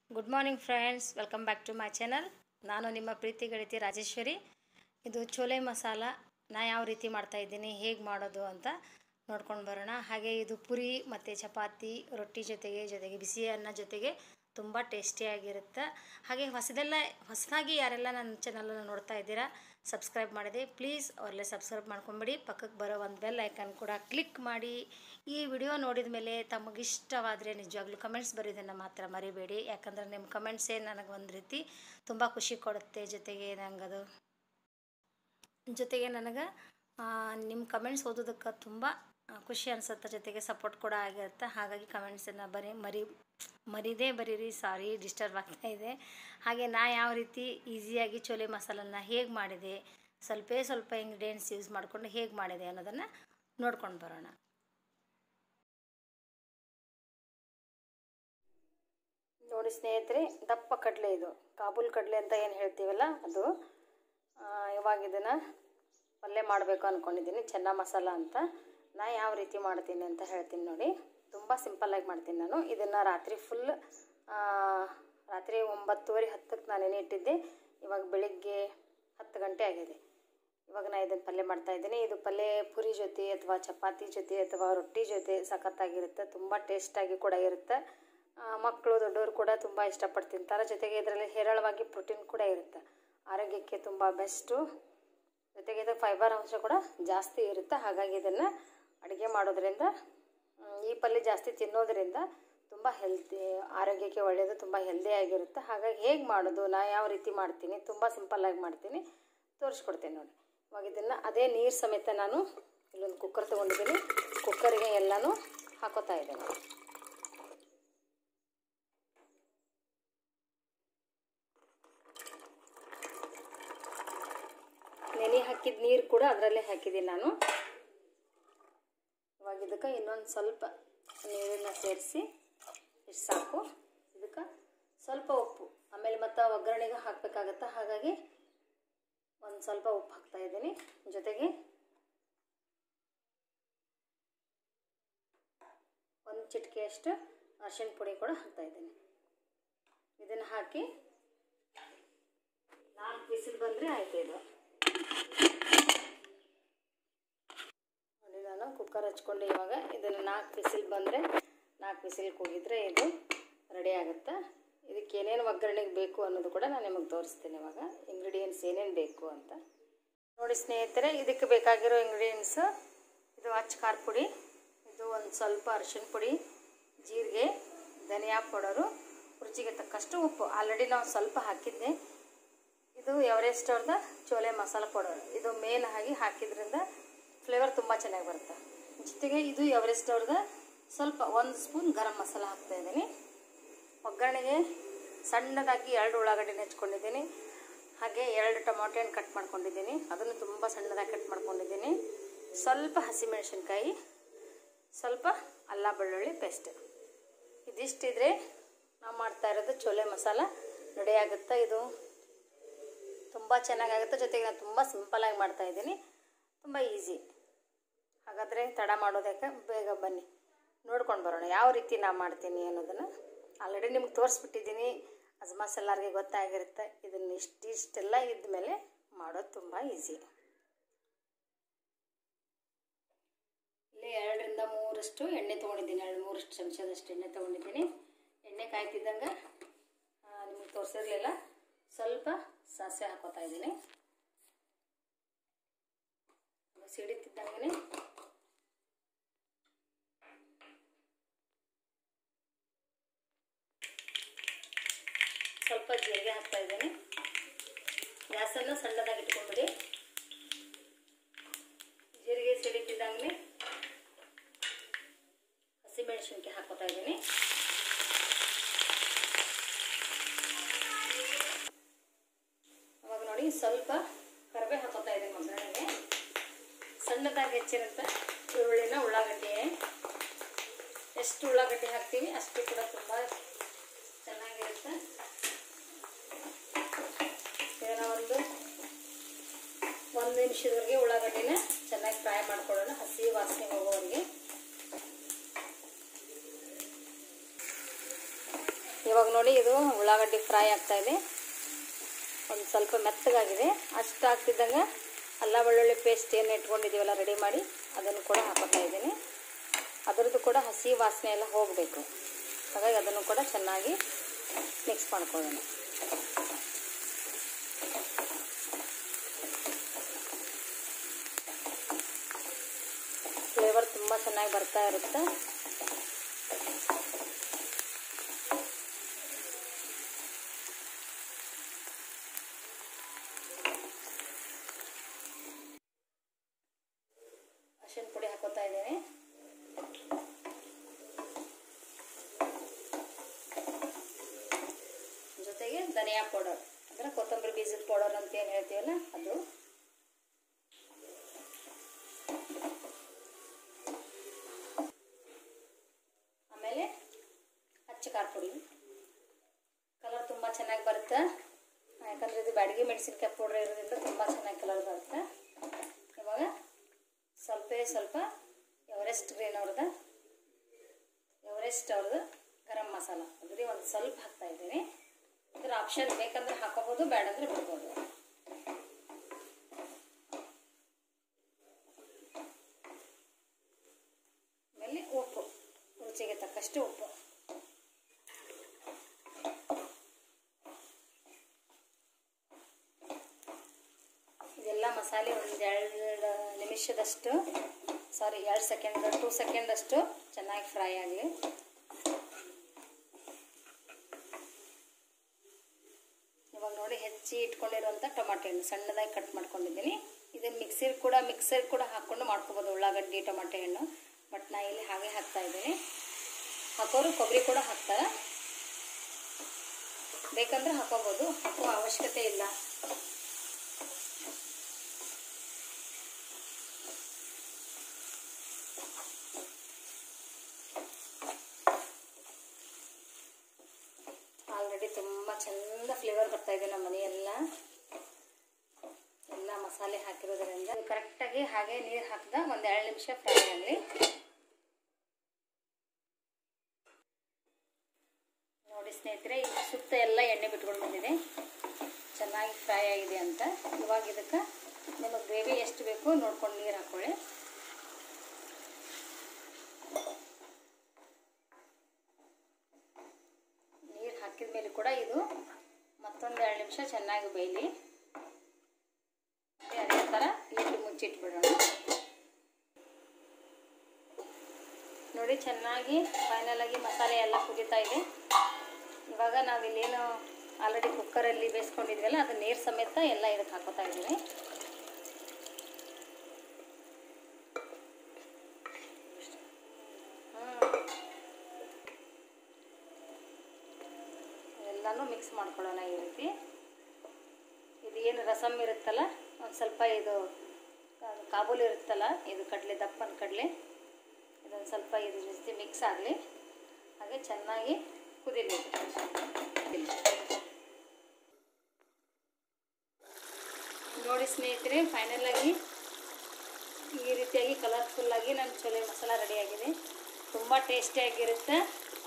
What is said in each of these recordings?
Good morning friends, welcome back to my channel. ನಾನು ನಿಮ್ಮ ಪ್ರೀತಿ ಗೆಳತಿ ರಾಜೇಶ್ವರಿ. ಇದು ಚೋಲೆ ಮಸಾಲ ಯಾವ ರೀತಿ ಮಾಡ್ತಾಯಿದ್ದೀನಿ, ಹೇಗೆ ಮಾಡೋದು ಅಂತ ನೋಡ್ಕೊಂಡು ಬರೋಣ. ಹಾಗೆ ಇದು ಪುರಿ ಮತ್ತು ಚಪಾತಿ ರೊಟ್ಟಿ ಜೊತೆಗೆ ಬಿಸಿ ಅನ್ನ ಜೊತೆಗೆ ತುಂಬ ಟೇಸ್ಟಿಯಾಗಿರುತ್ತೆ. ಹಾಗೆ ಹೊಸದಾಗಿ ಯಾರೆಲ್ಲ ನನ್ನ ಚಾನಲನ್ನು ನೋಡ್ತಾ ಇದ್ದೀರಾ, ಸಬ್ಸ್ಕ್ರೈಬ್ ಮಾಡಿದೆ, ಪ್ಲೀಸ್ ಅವರಲ್ಲೇ ಸಬ್ಸ್ಕ್ರೈಬ್ ಮಾಡ್ಕೊಂಬಿಡಿ. ಪಕ್ಕಕ್ಕೆ ಬರೋ ಒಂದು ಬೆಲ್ ಐಕನ್ ಕೂಡ ಕ್ಲಿಕ್ ಮಾಡಿ. ಈ ವಿಡಿಯೋ ನೋಡಿದ ಮೇಲೆ ತಮಗಿಷ್ಟವಾದರೆ ನಿಜವಾಗ್ಲೂ ಕಮೆಂಟ್ಸ್ ಬರೋದನ್ನು ಮಾತ್ರ ಮರಿಬೇಡಿ. ಯಾಕಂದರೆ ನಿಮ್ಮ ಕಮೆಂಟ್ಸೇ ನನಗೆ ಒಂದು ರೀತಿ ತುಂಬ ಖುಷಿ ಕೊಡುತ್ತೆ. ಜೊತೆಗೆ ನನಗೆ ನಿಮ್ಮ ಕಮೆಂಟ್ಸ್ ಓದೋದಕ್ಕೆ ತುಂಬ ಖುಷಿ ಅನಿಸುತ್ತೆ. ಜೊತೆಗೆ ಸಪೋರ್ಟ್ ಕೂಡ ಆಗಿರುತ್ತೆ. ಹಾಗಾಗಿ ಕಮೆಂಟ್ಸನ್ನು ಮರಿದೇ ಬರೀರಿ. ಸಾರಿ, ಡಿಸ್ಟರ್ಬ್ ಆಗ್ತಾಯಿದೆ. ಹಾಗೆ ಯಾವ ರೀತಿ ಈಸಿಯಾಗಿ ಚೋಲೆ ಮಸಾಲನ್ನು ಹೇಗೆ ಮಾಡಿದೆ, ಸ್ವಲ್ಪ ಇಂಗ್ರೀಡಿಯೆಂಟ್ಸ್ ಯೂಸ್ ಮಾಡಿಕೊಂಡು ಹೇಗೆ ಮಾಡಿದೆ ಅನ್ನೋದನ್ನು ನೋಡ್ಕೊಂಡು ಬರೋಣ. ನೋಡಿ ಸ್ನೇಹಿತರೆ, ದಪ್ಪ ಕಡಲೆ, ಇದು ಕಾಬೂಲ್ ಕಡಲೆ ಅಂತ ಏನು ಹೇಳ್ತೀವಲ್ಲ ಅದು. ಇವಾಗ ಇದನ್ನು ಪಲ್ಯ ಮಾಡಬೇಕು ಅಂದ್ಕೊಂಡಿದ್ದೀನಿ, ಚೆನ್ನ ಮಸಾಲ ಅಂತ. ಯಾವ ರೀತಿ ಮಾಡ್ತೀನಿ ಅಂತ ಹೇಳ್ತೀನಿ ನೋಡಿ. ತುಂಬ ಸಿಂಪಲ್ಲಾಗಿ ಮಾಡ್ತೀನಿ ನಾನು ಇದನ್ನು. ರಾತ್ರಿ 9:30 10ಕ್ಕೆ ನಾನು ಇಟ್ಟಿದ್ದೆ. ಇವಾಗ ಬೆಳಿಗ್ಗೆ 10 ಗಂಟೆ ಆಗಿದೆ. ಇವಾಗ ನಾನು ಇದನ್ನು ಪಲ್ಯ ಮಾಡ್ತಾಯಿದ್ದೀನಿ. ಇದು ಪಲ್ಯ ಪುರಿ ಜೊತೆ ಅಥವಾ ಚಪಾತಿ ಜೊತೆ ಅಥವಾ ರೊಟ್ಟಿ ಜೊತೆ ಸಖತ್ತಾಗಿರುತ್ತೆ. ತುಂಬ ಟೇಸ್ಟಾಗಿ ಕೂಡ ಇರುತ್ತೆ. ಮಕ್ಕಳು ದೊಡ್ಡವರು ಕೂಡ ತುಂಬ ಇಷ್ಟಪಟ್ಟು ತಿಂತಾರೆ. ಜೊತೆಗೆ ಇದರಲ್ಲಿ ಹೇರಳವಾಗಿ ಪ್ರೋಟೀನ್ ಕೂಡ ಇರುತ್ತೆ. ಆರೋಗ್ಯಕ್ಕೆ ತುಂಬ ಬೆಸ್ಟು. ಜೊತೆಗೆ ಇದು ಫೈಬರ್ ಅಂಶ ಕೂಡ ಜಾಸ್ತಿ ಇರುತ್ತೆ. ಹಾಗಾಗಿ ಇದನ್ನು ಅಡುಗೆ ಮಾಡೋದ್ರಿಂದ, ಈ ಪಲ್ಯ ಜಾಸ್ತಿ ತಿನ್ನೋದ್ರಿಂದ ತುಂಬ ಆರೋಗ್ಯಕ್ಕೆ ಒಳ್ಳೆಯದು, ತುಂಬ ಹೆಲ್ದಿಯಾಗಿರುತ್ತೆ. ಹಾಗಾಗಿ ಹೇಗೆ ಮಾಡೋದು, ಯಾವ ರೀತಿ ಮಾಡ್ತೀನಿ, ತುಂಬ ಸಿಂಪಲ್ಲಾಗಿ ಮಾಡ್ತೀನಿ, ತೋರಿಸ್ಕೊಡ್ತೀನಿ ನೋಡಿ. ಇವಾಗ ಇದನ್ನು ಅದೇ ನೀರು ಸಮೇತ ನಾನು ಇಲ್ಲೊಂದು ಕುಕ್ಕರ್ ತೊಗೊಂಡಿದ್ದೀನಿ. ಕುಕ್ಕರಿಗೆ ಎಲ್ಲನೂ ಹಾಕೋತಾ ಇದ್ದೇನೆ. ನೆನೆ ಹಾಕಿದ ನೀರು ಕೂಡ ಅದರಲ್ಲೇ ಹಾಕಿದ್ದೀನಿ ನಾನು. ಇವಾಗ ಇದಕ್ಕೆ ಇನ್ನೊಂದು ಸ್ವಲ್ಪ ನೀರನ್ನು ಸೇರಿಸಿ, ಇಷ್ಟು ಸಾಕು. ಇದಕ್ಕೆ ಸ್ವಲ್ಪ ಉಪ್ಪು, ಆಮೇಲೆ ಮತ್ತೆ ಒಗ್ಗರಣೆಗೆ ಹಾಕಬೇಕಾಗತ್ತೆ. ಹಾಗಾಗಿ ಒಂದು ಸ್ವಲ್ಪ ಉಪ್ಪು ಹಾಕ್ತಾಯಿದ್ದೀನಿ. ಜೊತೆಗೆ ಒಂದು ಚಿಟಿಕೆಯಷ್ಟು ಅರಿಶಿಣ ಪುಡಿ ಕೂಡ ಹಾಕ್ತಾಯಿದ್ದೀನಿ. ಇದನ್ನು ಹಾಕಿ 4 ವಿಸಿಲ್ ಬಂದರೆ ಆಯಿತು. ಇದು ನೋಡಿ, ನಾನು ಕುಕ್ಕರ್ ಹಚ್ಕೊಂಡು ಇವಾಗ ಇದನ್ನು 4 ವಿಸಿಲ್ ಬಂದರೆ, 4 ವಿಸಿಲ್ ಕೂಗಿದ್ರೆ ಇದು ರೆಡಿ ಆಗುತ್ತೆ. ಇದಕ್ಕೆ ಏನೇನು ಒಗ್ಗರಣೆಗೆ ಬೇಕು ಅನ್ನೋದು ಕೂಡ ನಾನು ನಿಮಗೆ ತೋರಿಸ್ತೀನಿ. ಇವಾಗ ಇಂಗ್ರೀಡಿಯೆಂಟ್ಸ್ ಏನೇನು ಬೇಕು ಅಂತ ನೋಡಿ ಸ್ನೇಹಿತರೆ. ಇದಕ್ಕೆ ಬೇಕಾಗಿರೋ ಇಂಗ್ರೀಡಿಯೆಂಟ್ಸು, ಇದು ಅಚ್ಚ ಖಾರ ಪುಡಿ, ಇದು ಒಂದು ಸ್ವಲ್ಪ ಅರಿಶಿಣ ಪುಡಿ, ಜೀರಿಗೆ, ಧನಿಯಾ ಪೌಡರು, ರುಚಿಗೆ ತಕ್ಕಷ್ಟು ಉಪ್ಪು. ಆಲ್ರೆಡಿ ನಾವು ಸ್ವಲ್ಪ ಹಾಕಿದ್ದೆ. ಇದು ಎವರೆಸ್ಟ್ ಅವ್ರದ್ದು ಚೋಲೆ ಮಸಾಲ ಪೌಡರ್. ಇದು ಮೇನ್ ಆಗಿ ಹಾಕಿದ್ರಿಂದ ಫ್ಲೇವರ್ ತುಂಬ ಚೆನ್ನಾಗಿ ಬರುತ್ತೆ. ಜೊತೆಗೆ ಇದು ಎವರೆಸ್ಟ್ ಅವ್ರದ್ದು ಸ್ವಲ್ಪ 1 ಸ್ಪೂನ್ ಗರಂ ಮಸಾಲ ಹಾಕ್ತಾಯಿದ್ದೀನಿ. ಒಗ್ಗರಣೆಗೆ ಸಣ್ಣದಾಗಿ 2 ಉಳ್ಳಾಗಡ್ಡೆನ ಹೆಚ್ಕೊಂಡಿದ್ದೀನಿ. ಹಾಗೆ 2 ಟೊಮೊಟೊ ಹಣ್ಣು ಕಟ್ ಮಾಡ್ಕೊಂಡಿದ್ದೀನಿ, ಅದನ್ನು ತುಂಬ ಸಣ್ಣದಾಗಿ ಕಟ್ ಮಾಡ್ಕೊಂಡಿದ್ದೀನಿ. ಸ್ವಲ್ಪ ಹಸಿಮೆಣಸಿನ್ಕಾಯಿ, ಸ್ವಲ್ಪ ಅಲ್ಲ ಬೆಳ್ಳುಳ್ಳಿ ಪೇಸ್ಟ್. ಇದಿಷ್ಟಿದ್ರೆ ನಾವು ಮಾಡ್ತಾ ಇರೋದು ಚೋಲೆ ಮಸಾಲ ರೆಡಿ ಆಗುತ್ತೆ. ಇದು ತುಂಬ ಚೆನ್ನಾಗಾಗುತ್ತೆ. ಜೊತೆಗೆ ನಾನು ತುಂಬ ಸಿಂಪಲ್ಲಾಗಿ ಮಾಡ್ತಾಯಿದ್ದೀನಿ, ತುಂಬ ಈಸಿ. ಹಾಗಾದರೆ ತಡ ಮಾಡೋದಕ್ಕೆ ಬೇಗ ಬನ್ನಿ, ನೋಡ್ಕೊಂಡು ಬರೋಣ ಯಾವ ರೀತಿ ನಾನು ಮಾಡ್ತೀನಿ ಅನ್ನೋದನ್ನು. ಆಲ್ರೆಡಿ ನಿಮ್ಗೆ ತೋರಿಸ್ಬಿಟ್ಟಿದ್ದೀನಿ, ಅಜ್ಮಾಸ್ ಎಲ್ಲರಿಗೆ ಗೊತ್ತಾಗಿರುತ್ತೆ. ಇದನ್ನು ಇಷ್ಟೆಲ್ಲ ಇದ್ಮೇಲೆ ಮಾಡೋದು ತುಂಬ ಈಸಿ. ಇಲ್ಲಿ 2ರಿಂದ 3 ಎಣ್ಣೆ ತೊಗೊಂಡಿದ್ದೀನಿ. 2-3 ಚಮಚದಷ್ಟು ಎಣ್ಣೆ ತೊಗೊಂಡಿದ್ದೀನಿ. ಎಣ್ಣೆ ಕಾಯ್ತಿದ್ದಂಗೆ ನಿಮಗೆ ತೋರಿಸಿರಲಿಲ್ಲ, ಸ್ವಲ್ಪ ಸಾಸಿವೆ ಹಾಕೋತಾ ಇದ್ದೀನಿ. ಸಿಡಿತಿದ್ದಂಗೆ ಸ್ವಲ್ಪ ಜೀರಿಗೆ ಹಾಕ್ತಾ ಇದ್ದೀನಿ. ಗ್ಯಾಸನ್ನು ಸಣ್ಣದಾಗಿ ಇಟ್ಕೊಂಡ್ಬಿಡಿ. ಜೀರಿಗೆ ಸಿಡಿತಿದ್ದಂಗೆ ಹಸಿಮೆಣಸಿನ್ಕಾಯಿ ಹಾಕೋತಾ ಇದ್ದೀನಿ. ಅವಾಗ ನೋಡಿ ಸ್ವಲ್ಪ ಕರಿಬೇವು ಹಾಕೋತಾ ಇದ್ದೀನಿ. ಒಗ್ಗರಣೆಗೆ ಸಣ್ಣದಾಗಿ ಹೆಚ್ಚಿರಂತ ಈರುಳ್ಳಿನ, ಉಳ್ಳಾಗಡ್ಡಿ, ಎಷ್ಟು ಉಳ್ಳಾಗಡ್ಡಿ ಹಾಕ್ತೀವಿ ಅಷ್ಟು ಕೂಡ ತುಂಬ ಚೆನ್ನಾಗಿರುತ್ತೆ. ಇದನ್ನು 1 ನಿಮಿಷದವರೆಗೆ ಉಳ್ಳಾಗಡ್ಡಿನ ಚೆನ್ನಾಗಿ ಫ್ರೈ ಮಾಡ್ಕೊಳ್ಳೋಣ, ಹಸಿ ವಾಸನೆ ಹೋಗೋವರೆಗೆ. ಇವಾಗ ನೋಡಿ ಇದು ಉಳ್ಳಾಗಡ್ಡಿ ಫ್ರೈ ಆಗ್ತಾಯಿದೆ, ಒಂದು ಸ್ವಲ್ಪ ಮೆತ್ತಗಾಗಿದೆ. ಅಷ್ಟು ಆಗ್ತಿದ್ದಂಗೆ ಅಲ್ಲ ಬೆಳ್ಳುಳ್ಳಿ ಪೇಸ್ಟ್ ಏನು ಇಟ್ಕೊಂಡಿದ್ದೀವಲ್ಲ ರೆಡಿ ಮಾಡಿ ಅದನ್ನು ಕೂಡ ಹಾಕೋತಾ ಇದ್ದೀನಿ. ಅದರದ್ದು ಕೂಡ ಹಸಿ ವಾಸನೆ ಎಲ್ಲ ಹೋಗಬೇಕು. ಹಾಗಾಗಿ ಅದನ್ನು ಕೂಡ ಚೆನ್ನಾಗಿ ಮಿಕ್ಸ್ ಮಾಡ್ಕೊಳ್ಳೋಣ. ಫ್ಲೇವರ್ ತುಂಬ ಚೆನ್ನಾಗಿ ಬರ್ತಾ ಇರುತ್ತೆ. ಅರಿಶಿನ ಪುಡಿ ಹಾಕೋತಾ ಇದ್ದೀನಿ. ಜೊತೆಗೆ ಧನಿಯಾ ಪೌಡರ್ ಅಂದರೆ ಕೊತ್ತಂಬರಿ ಬೀಜದ ಪೌಡರ್ ಅಂತ ಏನು ಹೇಳ್ತೀವಲ್ಲ ಅದು. ಆಮೇಲೆ ಅಚ್ಚ ಖಾರ ಪುಡಿ. ಕಲರ್ ತುಂಬ ಚೆನ್ನಾಗಿ ಬರುತ್ತೆ, ಯಾಕಂದರೆ ಇದು ಬ್ಯಾಡಗಿ ಮೆಣಸಿನ್ಕಾಯಿ ಪೌಡ್ರ್ ಇರೋದ್ರಿಂದ ತುಂಬ ಚೆನ್ನಾಗಿ ಕಲರ್ ಬರುತ್ತೆ. ಇವಾಗ ಸ್ವಲ್ಪ ಎವರೆಸ್ಟ್ ಅವ್ರದ್ದು ಗರಂ ಮಸಾಲ ಅದ್ರಿ ಒಂದು ಸ್ವಲ್ಪ ಹಾಕ್ತಾ ಇದ್ದೀನಿ. ಇದ್ರ ಆಪ್ಷನ್, ಬೇಕಂದ್ರೆ ಹಾಕೋಬೋದು, ಬೇಡಂದ್ರೆ ಬಿಡ್ಬೋದು. ಆಮೇಲೆ ಉಪ್ಪು, ರುಚಿಗೆ ತಕ್ಕಷ್ಟು ಉಪ್ಪು. ಇದೆಲ್ಲ ಮಸಾಲೆ ಒಂದು 2 ನಿಮಿಷದಷ್ಟು 2 ಸೆಕೆಂಡಷ್ಟು ಚೆನ್ನಾಗಿ ಫ್ರೈ ಆಗಲಿ. ಇವಾಗ ನೋಡಿ ಹೆಚ್ಚಿ ಇಟ್ಕೊಂಡಿರುವಂಥ ಟೊಮಾಟೊ ಹಣ್ಣು ಸಣ್ಣದಾಗಿ ಕಟ್ ಮಾಡ್ಕೊಂಡಿದ್ದೀನಿ. ಇದನ್ನು ಮಿಕ್ಸರ್ ಕೂಡ ಹಾಕ್ಕೊಂಡು ಮಾಡ್ಕೋಬೋದು, ಉಳ್ಳಾಗಡ್ಡಿ ಟೊಮಾಟೊ ಹಣ್ಣು. ಬಟ್ ನಾ ಇಲ್ಲಿ ಹಾಗೆ ಹಾಕ್ತಾ ಇದ್ದೀನಿ. ಹಾಕೋರು ಕೊಬ್ಬರಿ ಕೂಡ ಹಾಕ್ತಾರೆ, ಬೇಕಂದ್ರೆ ಹಾಕೋಬೋದು, ಹಾಕೋ ಅವಶ್ಯಕತೆ ಇಲ್ಲ. ಆಲ್ರೆಡಿ ತುಂಬ ಚಂದ ಫ್ಲೇವರ್ ಬರ್ತಾ ಇದೆ ನಮ್ಮ ಮನೆಯೆಲ್ಲ. ಎಲ್ಲ ಮಸಾಲೆ ಹಾಕಿರೋದ್ರಿಂದ ಕರೆಕ್ಟಾಗಿ ಹಾಗೆ ನೀರು ಹಾಕಿದ ಒಂದು 2 ನಿಮಿಷ ಫ್ರೈ ಆಗಲಿ. ನೋಡಿ ಸ್ನೇಹಿತರೆ, ಸುತ್ತ ಎಲ್ಲ ಎಣ್ಣೆ ಬಿಟ್ಕೊಂಡು ಬಂದಿದೆ, ಚೆನ್ನಾಗಿ ಫ್ರೈ ಆಗಿದೆ ಅಂತ. ಇವಾಗ ಇದಕ್ಕೆ ನಿಮಗೆ ಗ್ರೇವಿ ಎಷ್ಟು ಬೇಕು ನೋಡ್ಕೊಂಡು ನೀರು ಹಾಕ್ಕೊಳ್ಳಿ. ನೀರು ಹಾಕಿದ ಮೇಲೆ ಕೂಡ ಇದು ಮತ್ತೊಂದು 2 ನಿಮಿಷ ಚೆನ್ನಾಗಿ ಬೇಯಲಿ. ಅದೇ ಥರ ಇಲ್ಲಿ ಮುಚ್ಚಿಟ್ಬಿಡೋಣ. ನೋಡಿ ಚೆನ್ನಾಗಿ ಫೈನಲಾಗಿ ಮಸಾಲೆ ಎಲ್ಲ ಕುದೀತಾ ಇದೆ. ಇವಾಗ ನಾವಿಲ್ಲೇನು ಆಲ್ರೆಡಿ ಕುಕ್ಕರಲ್ಲಿ ಬೇಯಿಸ್ಕೊಂಡಿದ್ವಲ್ಲ ಅದು ನೀರು ಸಮೇತ ಎಲ್ಲ ಇದಕ್ಕೆ ಹಾಕೋತಾ ಇದ್ದೀನಿ. ಎಲ್ಲನೂ ಮಿಕ್ಸ್ ಮಾಡ್ಕೊಳ್ಳೋಣ ಈ ರೀತಿ. ಇದು ಏನು ರಸಮ್ ಇರುತ್ತಲ್ಲ, ಒಂದು ಸ್ವಲ್ಪ ಇದು ಕಾಬೂಲ್ ಇರುತ್ತಲ್ಲ, ಇದು ಕಡಲೆ, ದಪ್ಪನ ಕಡಲೆ, ಇದೊಂದು ಸ್ವಲ್ಪ ಇದ್ರ ಜೊತೆ ಮಿಕ್ಸ್ ಆಗಲಿ. ಹಾಗೆ ಚೆನ್ನಾಗಿ ಕುದಿಲಿ. ನೋಡಿ ಸ್ನೇಹಿತರೆ, ಫೈನಲಾಗಿ ಈ ರೀತಿಯಾಗಿ ಕಲರ್ಫುಲ್ಲಾಗಿ ನನ್ನ ಚೋಲೆ ಮಸಾಲ ರೆಡಿಯಾಗಿದೆ. ತುಂಬ ಟೇಸ್ಟಿಯಾಗಿರುತ್ತೆ.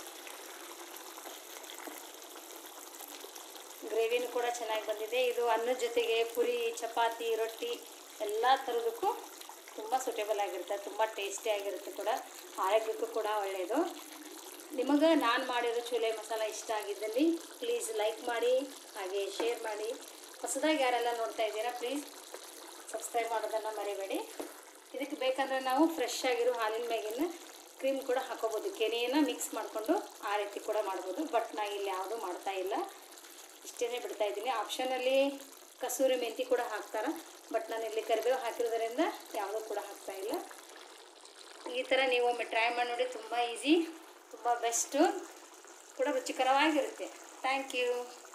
ಗ್ರೇವಿನೂ ಕೂಡ ಚೆನ್ನಾಗಿ ಬಂದಿದೆ. ಇದು ಅನ್ನದ ಜೊತೆಗೆ ಪುರಿ, ಚಪಾತಿ, ರೊಟ್ಟಿ ಎಲ್ಲ ಥರದಕ್ಕೂ ತುಂಬ ಸೂಟೇಬಲ್ ಆಗಿರುತ್ತೆ, ತುಂಬ ಟೇಸ್ಟಿಯಾಗಿರುತ್ತೆ ಕೂಡ, ಆರೋಗ್ಯಕ್ಕೂ ಕೂಡ ಒಳ್ಳೆಯದು. ನಿಮಗೆ ನಾನು ಮಾಡಿರೋ ಚೋಲೆ ಮಸಾಲ ಇಷ್ಟ ಆಗಿದ್ದಲ್ಲಿ ಪ್ಲೀಸ್ ಲೈಕ್ ಮಾಡಿ, ಹಾಗೆ ಶೇರ್ ಮಾಡಿ. ಹೊಸದಾಗಿ ಯಾರೆಲ್ಲ ನೋಡ್ತಾ ಇದ್ದೀರಾ ಪ್ಲೀಸ್ ಸಬ್ಸ್ಕ್ರೈಬ್ ಮಾಡೋದನ್ನು ಮರಿಬೇಡಿ. ಇದಕ್ಕೆ ಬೇಕಂದರೆ ನಾವು ಫ್ರೆಶ್ ಆಗಿರೋ ಹಾಲಿನ ಮ್ಯಾಗಿನ ಕ್ರೀಮ್ ಕೂಡ ಹಾಕೋಬೋದು, ಕೆನೆಯನ್ನು ಮಿಕ್ಸ್ ಮಾಡಿಕೊಂಡು ಆ ರೀತಿ ಕೂಡ ಮಾಡ್ಬೋದು. ಬಟ್ ನಾನು ಇಲ್ಲಿ ಯಾವುದೂ ಮಾಡ್ತಾ ಇಲ್ಲ, ಇಷ್ಟೇ ಬಿಡ್ತಾ ಇದ್ದೀನಿ. ಆಪ್ಷನಲ್ಲಿ ಕಸೂರಿ ಮೆಂತಿ ಕೂಡ ಹಾಕ್ತಾರೆ, ಬಟ್ ನಾನು ಇಲ್ಲಿ ಕರಿಬೇವು ಹಾಕಿರೋದ್ರಿಂದ ಯಾವುದೂ ಕೂಡ ಹಾಕ್ತಾ ಇಲ್ಲ. ಈ ಥರ ನೀವು ಒಮ್ಮೆ ಟ್ರೈ ಮಾಡಿ ನೋಡಿ, ತುಂಬ ಈಸಿ, ತುಂಬ ಬೆಸ್ಟು ಕೂಡ ರುಚಿಕರವಾಗಿರುತ್ತೆ. Thank you.